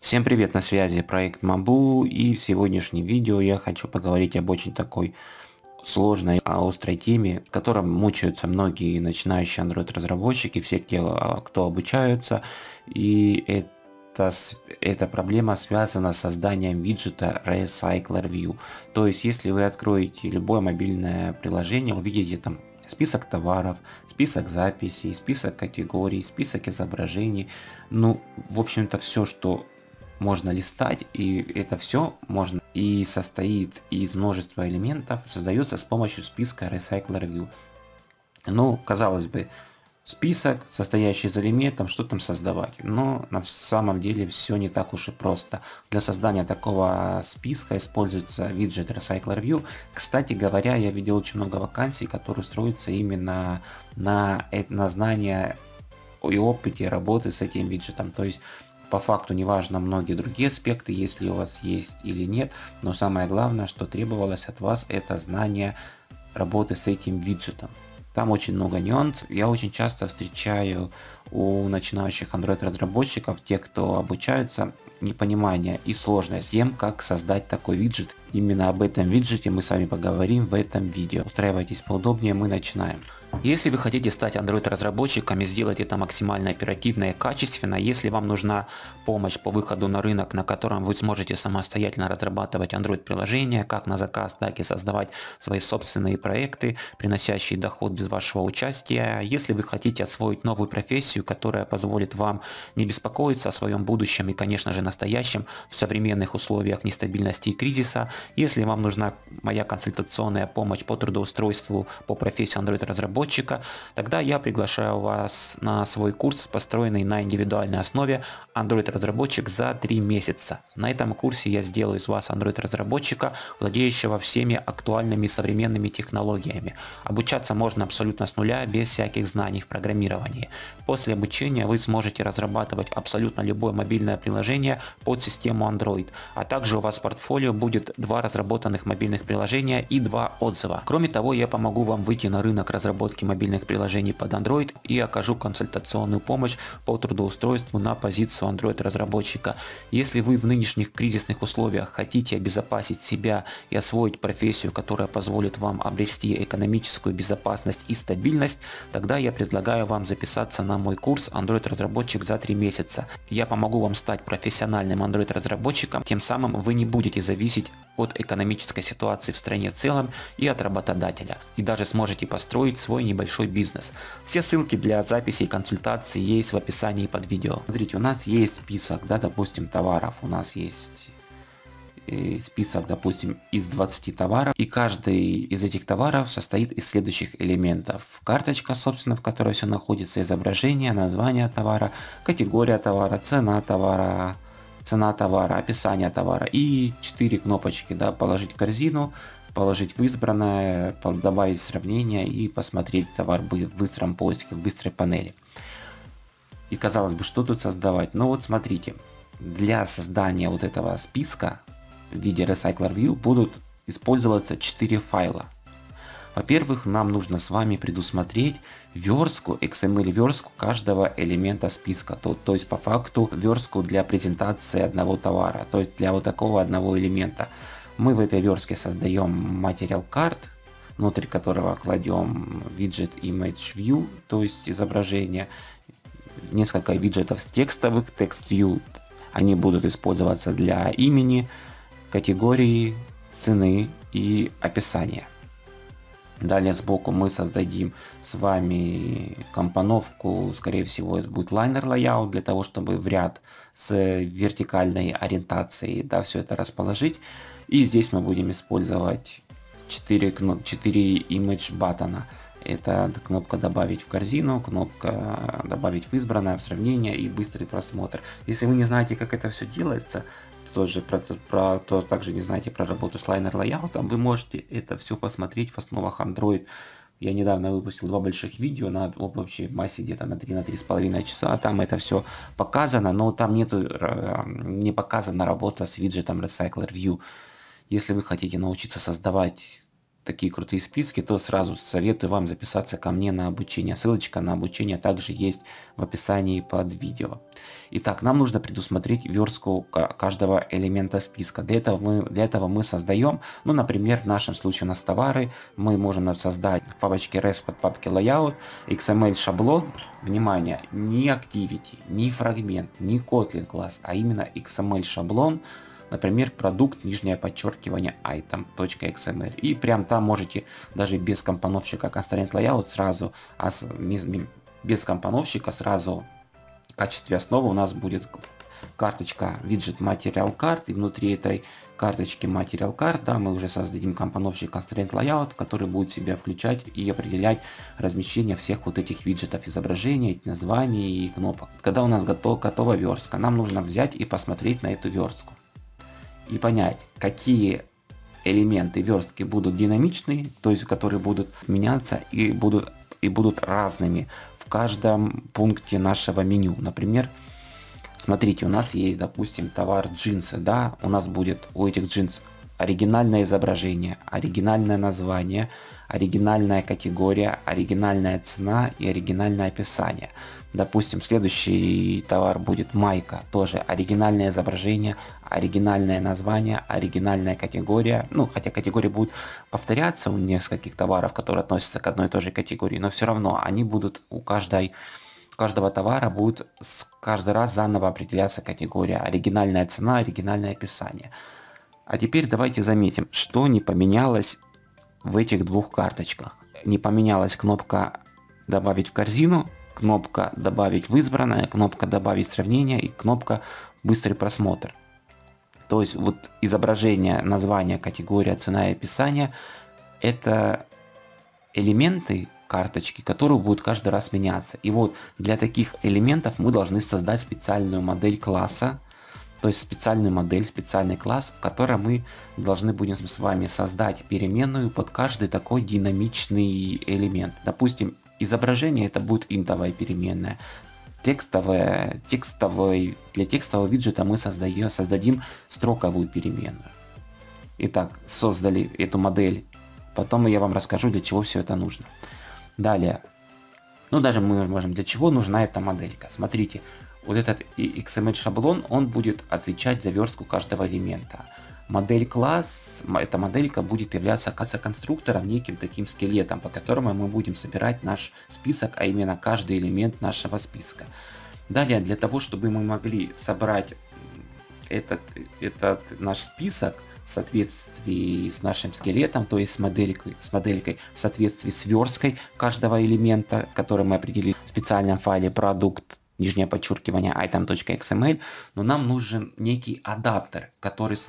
Всем привет, на связи проект Мабу, и в сегодняшнем видео я хочу поговорить об очень такой сложной, острой теме, которым мучаются многие начинающие Android разработчики, все те, кто обучаются, и эта проблема связана с созданием виджета Recycler View. То есть, если вы откроете любое мобильное приложение, увидите там список товаров, список записей, список категорий, список изображений, ну, в общем-то, все, что можно листать, и это все можно и состоит из множества элементов, создается с помощью списка Recycler View. Ну, казалось бы, список, состоящий из элементов, что там создавать? Но на самом деле все не так уж и просто. Для создания такого списка используется виджет Recycler View. Кстати говоря, я видел очень много вакансий, которые строятся именно на знания и опыте работы с этим виджетом. То есть по факту неважно многие другие аспекты, если у вас есть или нет, но самое главное, что требовалось от вас, это знание работы с этим виджетом. Там очень много нюансов. Я очень часто встречаю у начинающих Android разработчиков, тех, кто обучаются, непонимание и сложность тем, как создать такой виджет. Именно об этом виджете мы с вами поговорим в этом видео. Устраивайтесь поудобнее, мы начинаем. Если вы хотите стать Android разработчиком и сделать это максимально оперативно и качественно, если вам нужна помощь по выходу на рынок, на котором вы сможете самостоятельно разрабатывать Android приложения, как на заказ, так и создавать свои собственные проекты, приносящие доход без вашего участия, если вы хотите освоить новую профессию, которая позволит вам не беспокоиться о своем будущем и, конечно же, настоящем в современных условиях нестабильности и кризиса, если вам нужна моя консультационная помощь по трудоустройству по профессии Android разработчика, тогда я приглашаю вас на свой курс, построенный на индивидуальной основе Android разработчик за 3 месяца. На этом курсе я сделаю из вас Android разработчика, владеющего всеми актуальными современными технологиями. Обучаться можно абсолютно с нуля, без всяких знаний в программировании. После обучения вы сможете разрабатывать абсолютно любое мобильное приложение под систему Android, а также у вас в портфолио будет 2 разработанных мобильных приложения и 2 отзыва. Кроме того, я помогу вам выйти на рынок разработки мобильных приложений под Android и окажу консультационную помощь по трудоустройству на позицию Android разработчика. Если вы в нынешних кризисных условиях хотите обезопасить себя и освоить профессию, которая позволит вам обрести экономическую безопасность и стабильность, тогда я предлагаю вам записаться на мой курс Android разработчик за 3 месяца. Я помогу вам стать профессиональным Android разработчиком, тем самым вы не будете зависеть от экономической ситуации в стране в целом и от работодателя, и даже сможете построить свой небольшой бизнес. Все ссылки для записи и консультаций есть в описании под видео. Смотрите, у нас есть список, да, допустим, товаров, у нас есть список, допустим, из 20 товаров, и каждый из этих товаров состоит из следующих элементов. Карточка, собственно, в которой все находится, изображение, название товара, категория товара, цена товара, описание товара и 4 кнопочки, да, положить в корзину, положить в избранное, добавить сравнение и посмотреть товар в быстром поиске, в быстрой панели. И казалось бы, что тут создавать? Ну вот смотрите, для создания вот этого списка в виде Recycler View будут использоваться 4 файла. Во-первых, нам нужно с вами предусмотреть верстку, XML верстку каждого элемента списка. То есть по факту верстку для презентации одного товара. То есть для вот такого одного элемента. Мы в этой верстке создаем материал карт, внутрь которого кладем виджет Image View, то есть изображение, несколько виджетов текстовых, Text View. Они будут использоваться для имени, категории, цены и описания. Далее сбоку мы создадим с вами компоновку, скорее всего это будет liner layout, для того чтобы в ряд с вертикальной ориентацией, да, все это расположить. И здесь мы будем использовать 4 image баттона. Это кнопка добавить в корзину, кнопка добавить в избранное, в сравнение и быстрый просмотр. Если вы не знаете, как это все делается, то также не знаете про работу с liner layout, вы можете это все посмотреть в основах Android. Я недавно выпустил 2 больших видео на общей массе где-то на 3-3,5 часа. Там это все показано, но там не показана работа с виджетом Recycler View. Если вы хотите научиться создавать такие крутые списки, то сразу советую вам записаться ко мне на обучение. Ссылочка на обучение также есть в описании под видео. Итак, нам нужно предусмотреть верстку каждого элемента списка. Для этого мы создаем, ну, например, в нашем случае у нас товары, мы можем создать в папочке res под папки layout, XML шаблон, внимание, не activity, не фрагмент, не Kotlin класс, а именно XML шаблон, например, продукт, нижнее подчеркивание, item.xml. И прям там можете даже без компоновщика constraint layout сразу, без компоновщика сразу в качестве основы у нас будет карточка widget Material Card, и внутри этой карточки Material Card, да, мы уже создадим компоновщик constraint layout, который будет себя включать и определять размещение всех вот этих виджетов, изображений, названий и кнопок. Когда у нас готова верстка, нам нужно взять и посмотреть на эту верстку и понять, какие элементы верстки будут динамичные, то есть которые будут меняться и будут разными в каждом пункте нашего меню. Например, смотрите, у нас есть, допустим, товар джинсы, да, у нас будет у этих джинс оригинальное изображение, оригинальное название, оригинальная категория, оригинальная цена и оригинальное описание. Допустим, следующий товар будет майка, тоже оригинальное изображение, оригинальное название, оригинальная категория. Ну, хотя категории будут повторяться у нескольких товаров, которые относятся к одной и той же категории, но все равно они будут у каждого товара будет каждый раз заново определяться категория, оригинальная цена, оригинальное описание. А теперь давайте заметим, что не поменялось в этих двух карточках. Не поменялась кнопка «Добавить в корзину», кнопка «Добавить в избранное», кнопка «Добавить сравнение» и кнопка «Быстрый просмотр». То есть вот изображение, название, категория, цена и описание — это элементы карточки, которые будут каждый раз меняться. И вот для таких элементов мы должны создать специальную модель класса, то есть специальную модель, специальный класс, в котором мы должны будем с вами создать переменную под каждый такой динамичный элемент. Допустим, изображение это будет интовая переменная. Для текстового виджета мы создадим строковую переменную. Итак, создали эту модель. Потом я вам расскажу, для чего все это нужно. Далее. Ну, даже мы можем, для чего нужна эта моделька. Смотрите, вот этот XML шаблон, он будет отвечать за верстку каждого элемента. Модель класс, эта моделька будет являться конструктором, неким таким скелетом, по которому мы будем собирать наш список, а именно каждый элемент нашего списка. Далее, для того, чтобы мы могли собрать этот наш список в соответствии с нашим скелетом, то есть с моделькой, в соответствии с версткой каждого элемента, который мы определили в специальном файле продукт, нижнее подчеркивание item.xml, но нам нужен некий адаптер, с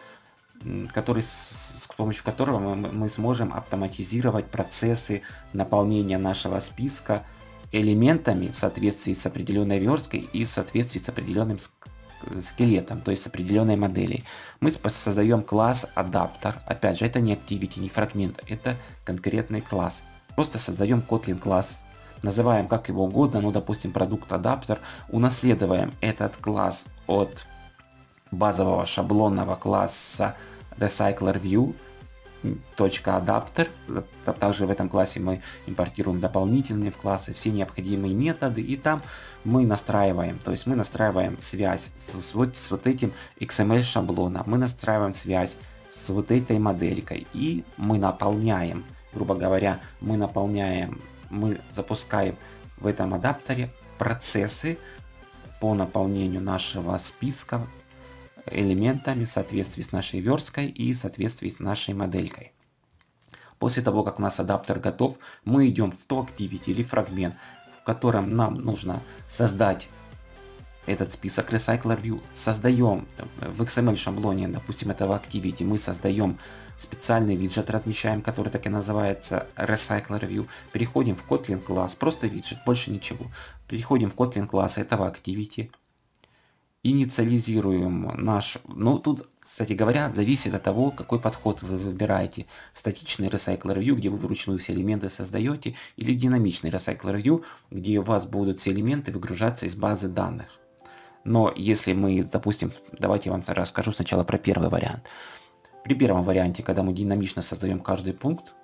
помощью которого мы сможем автоматизировать процессы наполнения нашего списка элементами в соответствии с определенной версткой и в соответствии с определенным скелетом, то есть с определенной моделью. Мы создаем класс адаптер. Опять же, это не activity, не фрагмент, это конкретный класс. Просто создаем Kotlin класс, называем как его угодно, ну, допустим, продукт адаптер, унаследуем этот класс от базового шаблонного класса recycler_view .adapter. Также в этом классе мы импортируем дополнительные в классы все необходимые методы, и там мы настраиваем, то есть мы настраиваем связь с вот этим XML шаблоном, мы настраиваем связь с вот этой моделькой, и мы наполняем, грубо говоря, мы запускаем в этом адаптере процессы по наполнению нашего списка элементами в соответствии с нашей версткой и в соответствии с нашей моделькой. После того, как у нас адаптер готов, мы идем в то activity или фрагмент, в котором нам нужно создать этот список recycler_view. Создаем в XML шаблоне, допустим, этого activity, мы создаем специальный виджет, размещаем, который так и называется recycler_view. Переходим в Kotlin класс, просто виджет, больше ничего. Переходим в Kotlin класс этого activity. Инициализируем наш, ну тут, кстати говоря, зависит от того, какой подход вы выбираете. Статичный recycler_view, где вы вручную все элементы создаете, или динамичный recycler_view, где у вас будут все элементы выгружаться из базы данных. Но если мы, допустим, давайте я вам расскажу сначала про первый вариант. При первом варианте, когда мы динамично создаем каждый пункт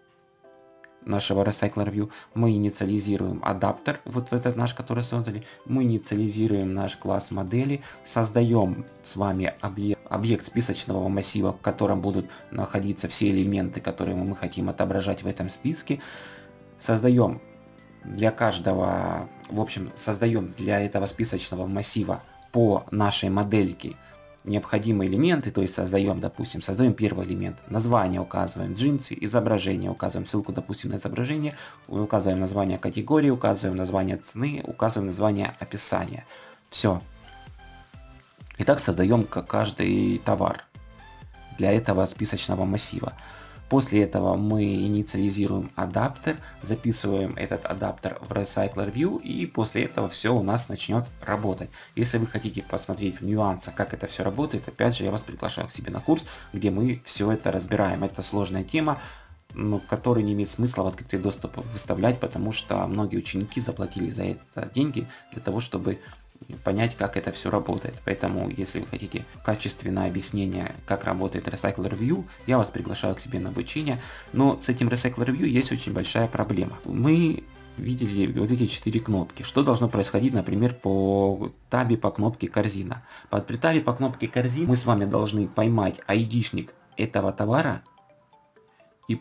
нашего Recycler View, мы инициализируем адаптер, вот в этот наш, который создали, мы инициализируем наш класс модели, создаем с вами объект списочного массива, в котором будут находиться все элементы, которые мы хотим отображать в этом списке, создаем для каждого, в общем, создаем для этого списочного массива по нашей модельке необходимые элементы, то есть создаем, допустим, создаем первый элемент, название указываем, джинсы, изображение, указываем ссылку, допустим, на изображение, указываем название категории, указываем название цены, указываем название описания. Все. Итак, создаем каждый товар для этого списочного массива. После этого мы инициализируем адаптер, записываем этот адаптер в Recycler View, и после этого все у нас начнет работать. Если вы хотите посмотреть в нюансах, как это все работает, опять же, я вас приглашаю к себе на курс, где мы все это разбираем. Это сложная тема, который не имеет смысла в открытый доступ выставлять, потому что многие ученики заплатили за это деньги для того, чтобы понять, как это все работает. Поэтому, если вы хотите качественное объяснение, как работает Recycler View, я вас приглашаю к себе на обучение. Но с этим Recycler View есть очень большая проблема. Мы видели вот эти 4 кнопки. Что должно происходить, например, по табе по кнопке корзина? При табе по кнопке корзина мы с вами должны поймать ID-шник этого товара и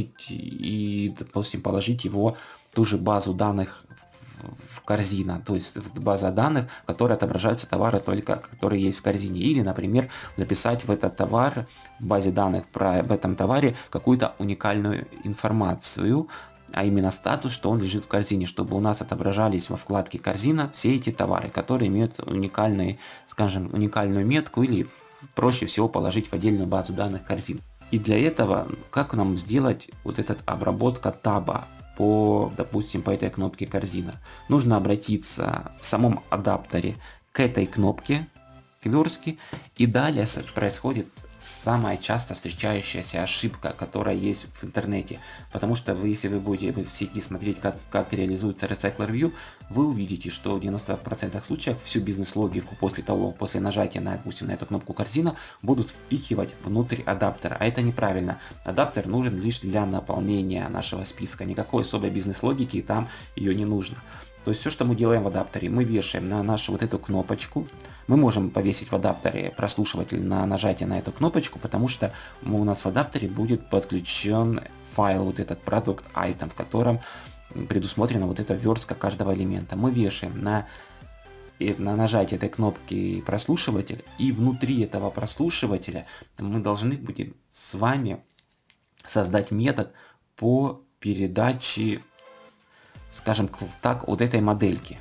допустим, положить его в ту же базу данных в корзина, то есть в база данных, в которой отображаются товары только, которые есть в корзине. Или, например, записать в этот товар, в базе данных об этом товаре какую-то уникальную информацию, а именно статус, что он лежит в корзине, чтобы у нас отображались во вкладке корзина все эти товары, которые имеют уникальные, скажем, уникальную метку, или проще всего положить в отдельную базу данных корзин. И для этого, как нам сделать вот этот обработка таба допустим, по этой кнопке корзина? Нужно обратиться в самом адаптере к этой кнопке, к верстке, и далее происходит самая часто встречающаяся ошибка, которая есть в интернете. Потому что если вы будете в сети смотреть, как реализуется Recycler View, вы увидите, что в 90% случаев всю бизнес-логику после нажатия допустим, на эту кнопку корзина будут впихивать внутрь адаптера. А это неправильно. Адаптер нужен лишь для наполнения нашего списка. Никакой особой бизнес-логики там ее не нужно. То есть все, что мы делаем в адаптере, мы вешаем на нашу вот эту кнопочку. Мы можем повесить в адаптере прослушиватель на нажатие на эту кнопочку, потому что у нас в адаптере будет подключен файл, вот этот product item, в котором предусмотрена вот эта верстка каждого элемента. Мы вешаем на нажатие этой кнопки прослушиватель, и внутри этого прослушивателя мы должны будем с вами создать метод по передаче, скажем так, вот этой модельки.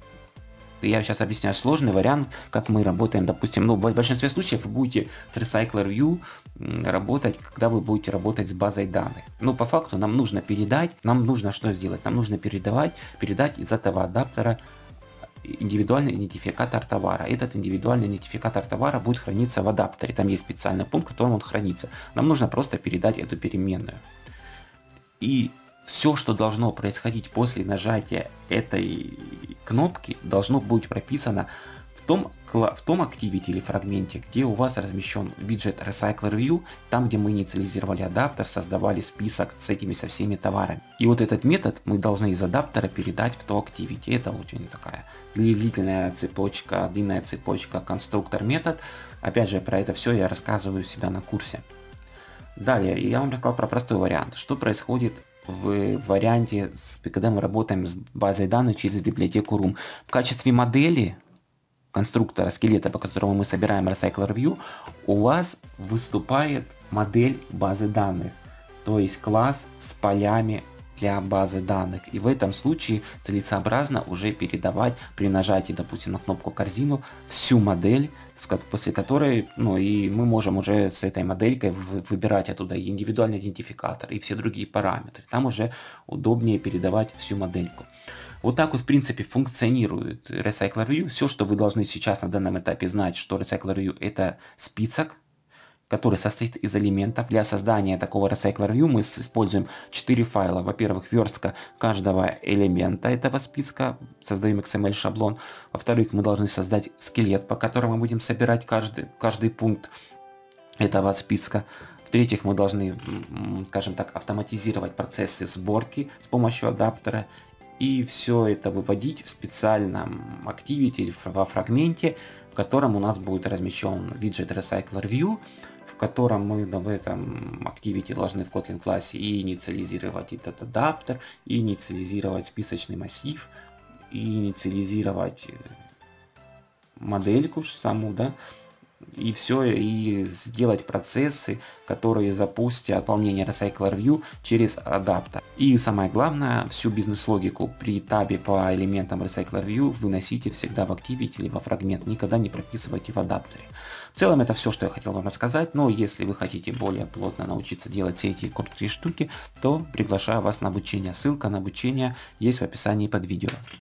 Я сейчас объясняю сложный вариант, как мы работаем, допустим, в большинстве случаев вы будете с Recycler View работать, когда вы будете работать с базой данных. Но по факту нам нужно что сделать? Нам нужно передать из этого адаптера индивидуальный идентификатор товара. Этот индивидуальный идентификатор товара будет храниться в адаптере. Там есть специальный пункт, в котором он хранится. Нам нужно просто передать эту переменную. И все, что должно происходить после нажатия этой кнопки, должно быть прописано в том activity или фрагменте, где у вас размещен виджет Recycler View, там, где мы инициализировали адаптер, создавали список со всеми товарами. И вот этот метод мы должны из адаптера передать в то activity. Это очень такая длинная цепочка, конструктор метод. Опять же, про это все я рассказываю у себя на курсе. Далее, я вам рассказал про простой вариант. Что происходит в варианте, когда мы работаем с базой данных через библиотеку Room. В качестве модели конструктора скелета, по которому мы собираем Recycler View, у вас выступает модель базы данных, то есть класс с полями для базы данных. И в этом случае целесообразно уже передавать при нажатии, допустим, на кнопку корзину всю модель, после которой, и мы можем уже с этой моделькой выбирать оттуда и индивидуальный идентификатор, и все другие параметры. Там уже удобнее передавать всю модельку. Вот так вот, в принципе, функционирует Recycler View. Все, что вы должны сейчас на данном этапе знать, что Recycler View — это список, который состоит из элементов. Для создания такого Recycler View мы используем 4 файла. Во-первых, верстка каждого элемента этого списка, создаем XML шаблон. Во-вторых, мы должны создать скелет, по которому мы будем собирать каждый пункт этого списка. В-третьих, мы должны, скажем так, автоматизировать процессы сборки с помощью адаптера. И все это выводить в специальном activity или во фрагменте, в котором у нас будет размещен виджет Recycler View, в котором мы в этом activity должны в Kotlin классе и инициализировать этот адаптер, и инициализировать списочный массив, и инициализировать модельку саму, да, и все, и сделать процессы, которые запустят выполнение Recycler View через адаптер. И самое главное, всю бизнес-логику при табе по элементам Recycler View выносите всегда в Activity или во фрагмент, никогда не прописывайте в адаптере. В целом это все, что я хотел вам рассказать, но если вы хотите более плотно научиться делать все эти крутые штуки, то приглашаю вас на обучение. Ссылка на обучение есть в описании под видео.